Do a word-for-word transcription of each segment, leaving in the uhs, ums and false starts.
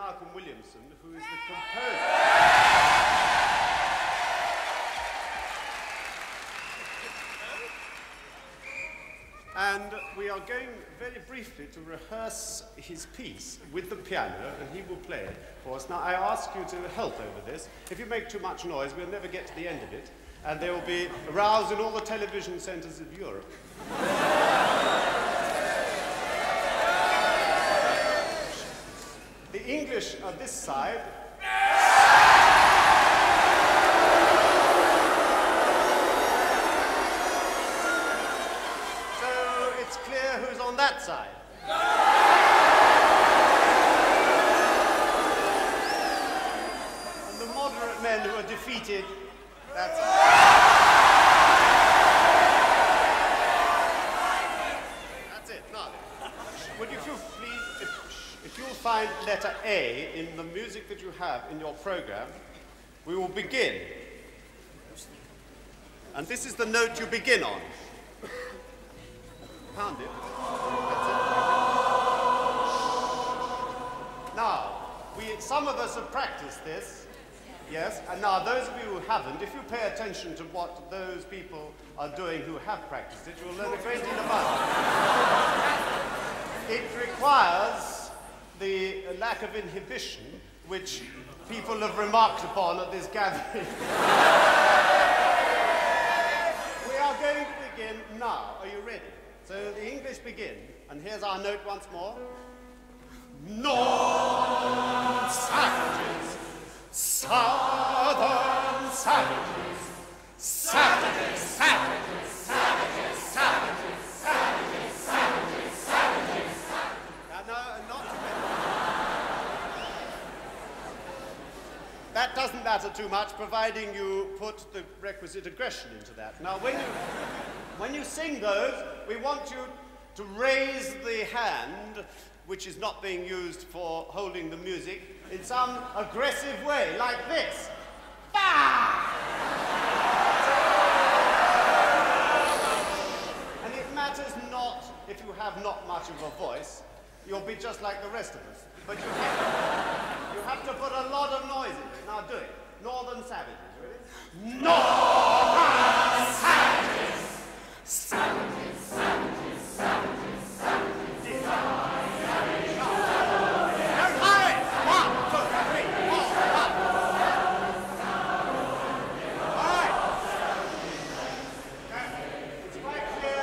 Malcolm Williamson, who is the composer. And we are going very briefly to rehearse his piece with the piano, and he will play it for us. Now, I ask you to help over this. If you make too much noise, we'll never get to the end of it, and they will be aroused in all the television centres of Europe. The English are this side. On that side. And the moderate men who are defeated, that's That's it. Now, would you please, if, if you'll find letter A in the music that you have in your program, we will begin. And this is the note you begin on. Found it. That's it. Now, we, some of us have practiced this, yes, and now those of you who haven't, if you pay attention to what those people are doing who have practiced it, you'll learn a great deal about it. It requires the lack of inhibition which people have remarked upon at this gathering. We are going to begin now. Are you ready? So the English begin, and here's our note once more. Northern savages, southern savages, savages, savages, savages, savages, savages, savages, savages. Now, no, not too many. That doesn't matter too much, providing you put the requisite aggression into that. Now, when you... When you sing those, we want you to raise the hand, which is not being used for holding the music, in some aggressive way, like this. Bah! And it matters not if you have not much of a voice. You'll be just like the rest of us. But you have, you have to put a lot of noise in it. Now do it. Northern savages, ready? Northern savages! Savages, savages, savages, savages, savages. All right, one, two, three, four, five. All right. It's quite clear.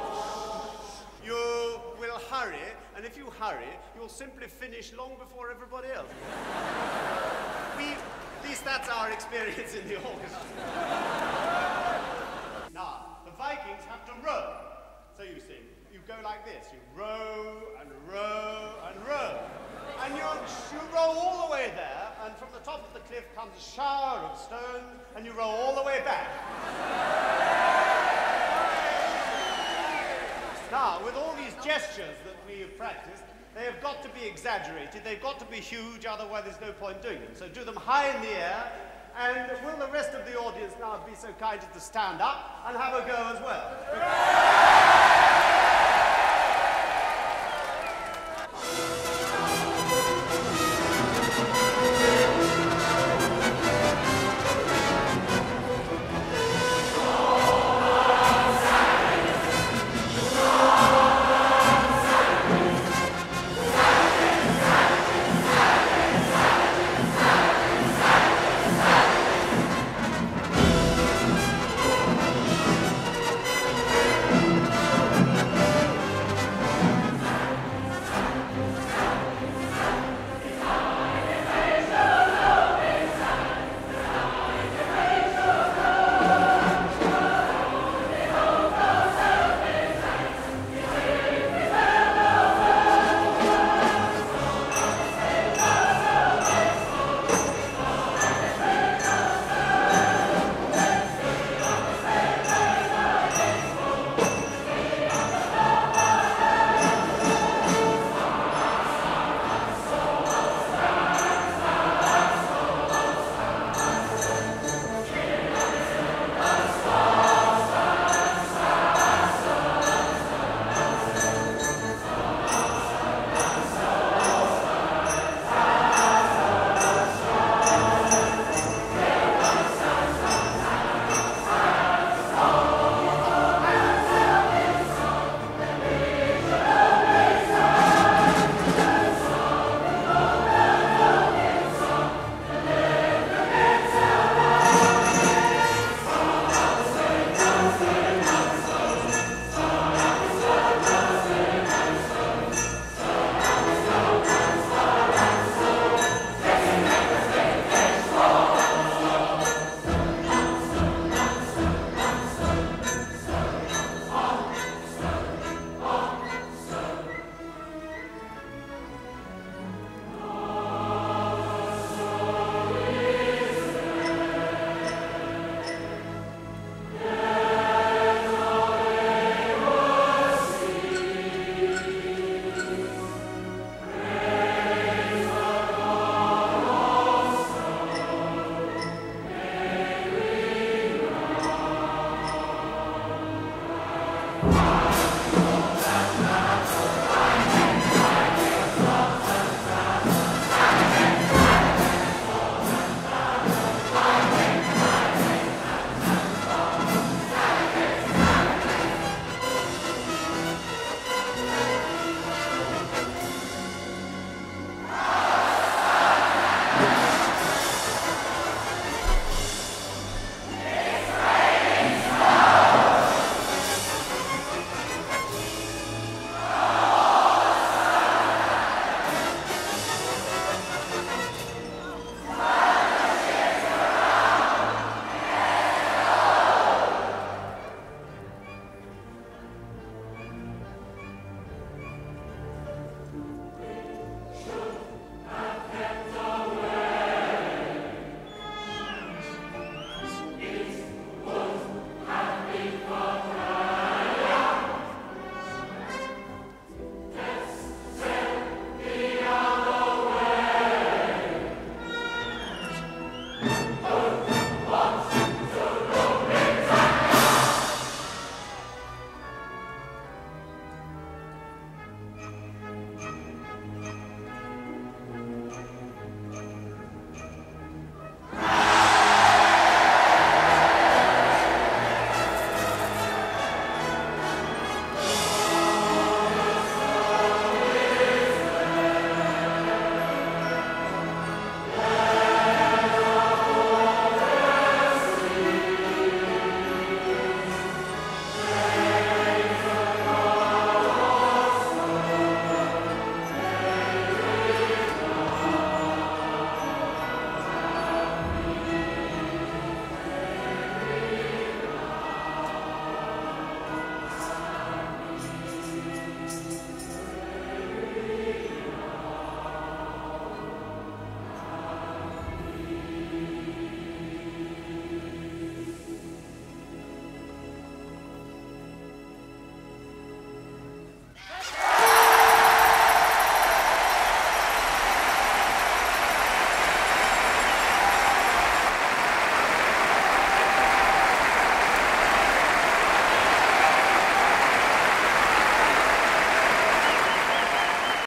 You will hurry, and if you hurry, you'll simply finish long before everybody else. We, at least that's our experience in the orchestra. Now, the Vikings have to row. So you sing, you go like this. You row and row and row. And you, you row all the way there, and from the top of the cliff comes a shower of stones, and you row all the way back. Now, with all these gestures that we have practiced, they have got to be exaggerated. They've got to be huge, otherwise there's no point doing them. So do them high in the air. And will the rest of the audience now be so kind as to stand up and have a go as well?